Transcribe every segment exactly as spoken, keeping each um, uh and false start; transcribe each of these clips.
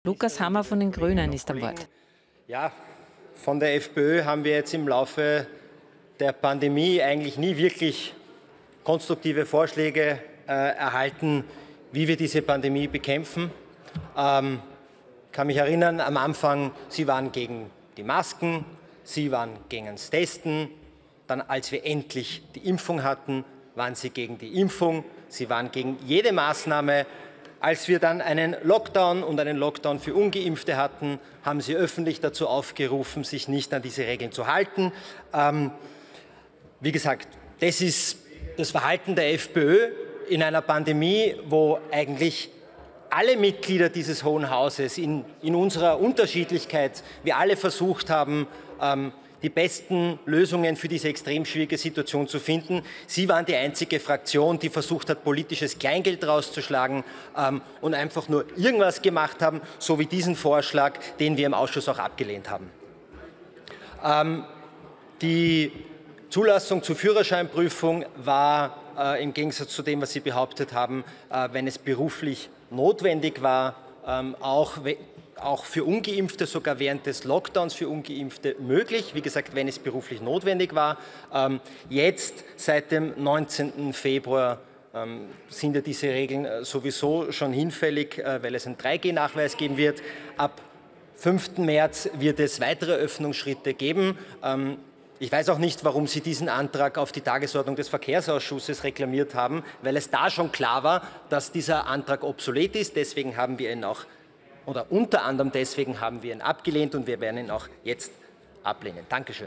Lukas Hammer von den Grünen ist am Wort. Ja, von der FPÖ haben wir jetzt im Laufe der Pandemie eigentlich nie wirklich konstruktive Vorschläge äh, erhalten, wie wir diese Pandemie bekämpfen. Ähm, ich kann mich erinnern, am Anfang, Sie waren gegen die Masken, Sie waren gegen das Testen. Dann, als wir endlich die Impfung hatten, waren Sie gegen die Impfung. Sie waren gegen jede Maßnahme. Als wir dann einen Lockdown und einen Lockdown für Ungeimpfte hatten, haben Sie öffentlich dazu aufgerufen, sich nicht an diese Regeln zu halten. Ähm, wie gesagt, das ist das Verhalten der FPÖ in einer Pandemie, wo eigentlich alle Mitglieder dieses Hohen Hauses in, in unserer Unterschiedlichkeit, wir alle versucht haben, ähm, die besten Lösungen für diese extrem schwierige Situation zu finden. Sie waren die einzige Fraktion, die versucht hat, politisches Kleingeld rauszuschlagen ähm, und einfach nur irgendwas gemacht haben, so wie diesen Vorschlag, den wir im Ausschuss auch abgelehnt haben. Ähm, die Zulassung zur Führerscheinprüfung war äh, im Gegensatz zu dem, was Sie behauptet haben, äh, wenn es beruflich notwendig war, ähm, auch auch für Ungeimpfte, sogar während des Lockdowns für Ungeimpfte möglich. Wie gesagt, wenn es beruflich notwendig war. Ähm, jetzt, seit dem neunzehnten Februar, ähm, sind ja diese Regeln sowieso schon hinfällig, äh, weil es einen drei G Nachweis geben wird. Ab fünften März wird es weitere Öffnungsschritte geben. Ähm, Ich weiß auch nicht, warum Sie diesen Antrag auf die Tagesordnung des Verkehrsausschusses reklamiert haben, weil es da schon klar war, dass dieser Antrag obsolet ist. Deswegen haben wir ihn auch Oder unter anderem deswegen haben wir ihn abgelehnt und wir werden ihn auch jetzt ablehnen. Dankeschön.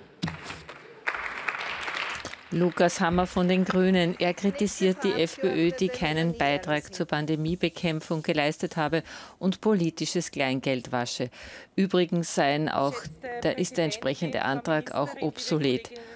Lukas Hammer von den Grünen. Er kritisiert die FPÖ, die keinen Beitrag zur Pandemiebekämpfung geleistet habe und politisches Kleingeld wasche. Übrigens seien auch, da ist der entsprechende Antrag auch obsolet.